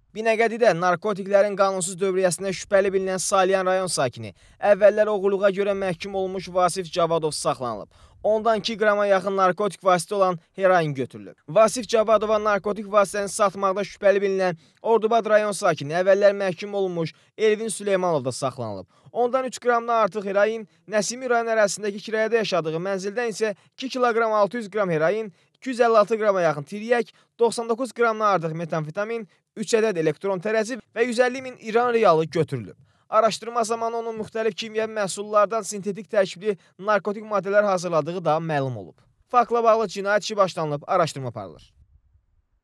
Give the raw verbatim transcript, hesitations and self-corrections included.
Binəqədidə narkotiklərin qanunsuz dövriyyəsində şübhəli bilinən Salyan rayon sakini, əvvəllər oğurluğa görə məhkum olunmuş Vasif Cavadov saxlanılıb. Ondan iki qrama yaxın narkotik vasitə olan heroin götürülüb. Vasif Cavadova narkotik vasitəni satmaqda şübhəli bilinən Ordubad rayon sakini, əvvəllər məhkum olunmuş Elvin Süleymanov da saxlanılıb. Ondan üç qramdan artıq heroin, Nəsimi rayon ərazisindəki kirayədə yaşadığı mənzildən isə iki kiloqram altı yüz qram heroin, iki yüz əlli altı qrama yaxın tiryək, doxsan doqquz qramdan artıq metamfetamin, üç ədəd elektron tərəzi və yüz əlli min İran riyalı götürülüb. Araşdırma zamanı onun müxtəlif kimyəvi məhsullardan sintetik tərkibli narkotik maddələr hazırladığı da məlum olub. Faktla bağlı cinayət işi başlanılıb, araşdırma aparılır.